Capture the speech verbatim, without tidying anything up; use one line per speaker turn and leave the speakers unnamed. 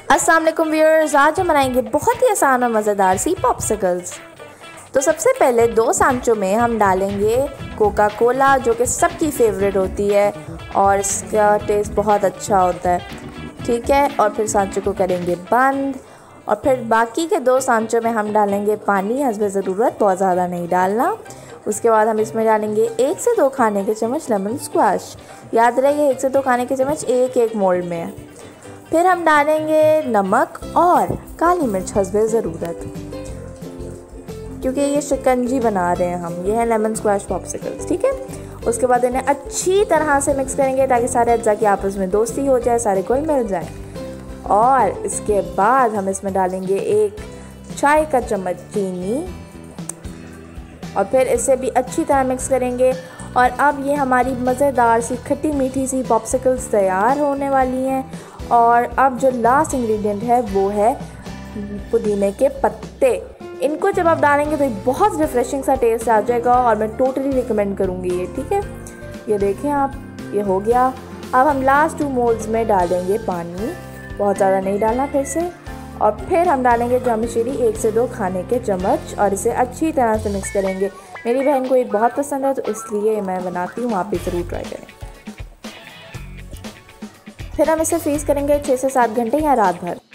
अस्सलाम वालेकुम व्यूअर्स, आज हम बनाएंगे बहुत ही आसान और मज़ेदार सी पॉप्सिकल्स। तो सबसे पहले दो सांचों में हम डालेंगे कोका कोला, जो कि सबकी फेवरेट होती है और इसका टेस्ट बहुत अच्छा होता है। ठीक है, और फिर सांचों को करेंगे बंद और फिर बाकी के दो सांचों में हम डालेंगे पानी हस्बे ज़रूरत, बहुत ज़्यादा नहीं डालना। उसके बाद हम इसमें डालेंगे एक से दो खाने के चम्मच लेमन स्क्वैश। याद रहिए एक से दो खाने के चम्मच एक एक मोल्ड में है। फिर हम डालेंगे नमक और काली मिर्च हस्बे ज़रूरत, क्योंकि ये शिकंजी बना रहे हैं हम। ये है लेमन स्क्वैश पॉप्सिकल्स। ठीक है, उसके बाद इन्हें अच्छी तरह से मिक्स करेंगे ताकि सारे अज्जा की आपस में दोस्ती हो जाए, सारे घुल मिल जाए। और इसके बाद हम इसमें डालेंगे एक चाय का चम्मच चीनी और फिर इसे भी अच्छी तरह मिक्स करेंगे। और अब ये हमारी मज़ेदार सी खट्टी मीठी सी पॉप्सिकल्स तैयार होने वाली हैं। और अब जो लास्ट इंग्रेडिएंट है वो है पुदीने के पत्ते। इनको जब आप डालेंगे तो बहुत रिफ्रेशिंग सा टेस्ट आ जाएगा और मैं टोटली रिकमेंड करूँगी ये। ठीक है, ये देखें आप, ये हो गया। अब हम लास्ट टू मोल्ड्स में डालेंगे पानी, बहुत ज़्यादा नहीं डालना फिर से। और फिर हम डालेंगे जामशीरी एक से दो खाने के चम्मच और इसे अच्छी तरह से मिक्स करेंगे। मेरी बहन को ये बहुत पसंद है तो इसलिए मैं बनाती हूँ, आप भी ज़रूर ट्राई करें। फिर हम इसे फ्रीज़ करेंगे छः से सात घंटे या रात भर।